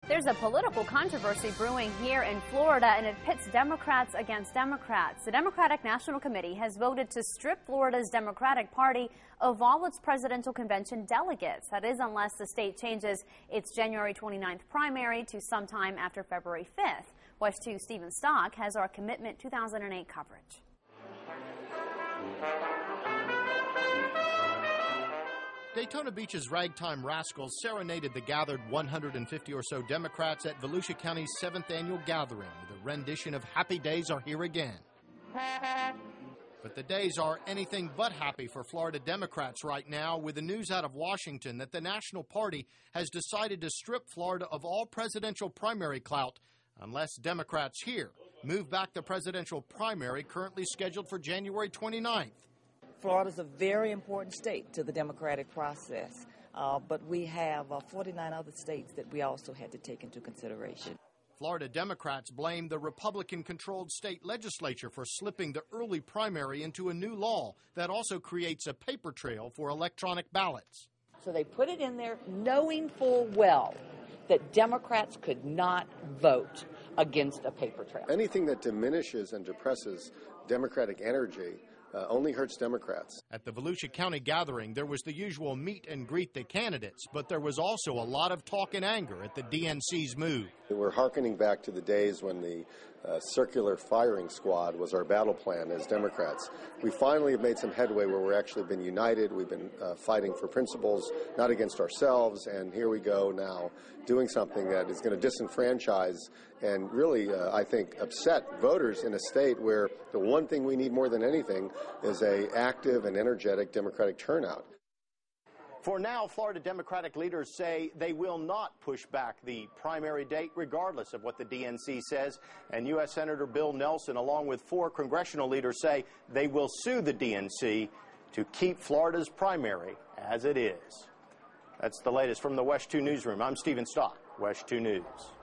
There's a political controversy brewing here in Florida, and it pits Democrats against Democrats. The Democratic National Committee has voted to strip Florida's Democratic Party of all its presidential convention delegates. That is, unless the state changes its January 29th primary to sometime after February 5th. WESH 2's Stephen Stock has our Commitment 2008 coverage. Daytona Beach's ragtime rascals serenaded the gathered 150 or so Democrats at Volusia County's 7th annual gathering with a rendition of Happy Days Are Here Again. But the days are anything but happy for Florida Democrats right now, with the news out of Washington that the National Party has decided to strip Florida of all presidential primary clout unless Democrats here move back the presidential primary currently scheduled for January 29th. Florida's a very important state to the democratic process, but we have 49 other states that we also had to take into consideration. Florida Democrats blame the Republican-controlled state legislature for slipping the early primary into a new law that also creates a paper trail for electronic ballots. So they put it in there knowing full well that Democrats could not vote against a paper trail. Anything that diminishes and depresses Democratic energy only hurts Democrats. At the Volusia County gathering, there was the usual meet and greet the candidates, but there was also a lot of talk and anger at the DNC's move. We're hearkening back to the days when the circular firing squad was our battle plan as Democrats. We finally have made some headway where we've actually been united. We've been fighting for principles, not against ourselves, and here we go now doing something that is going to disenfranchise and really, I think, upset voters in a state where the one thing we need more than anything is an active and energetic Democratic turnout. For now, Florida Democratic leaders say they will not push back the primary date regardless of what the DNC says. And U.S. Senator Bill Nelson, along with 4 congressional leaders, say they will sue the DNC to keep Florida's primary as it is. That's the latest from the WESH 2 newsroom. I'm Stephen Stock, WESH 2 News.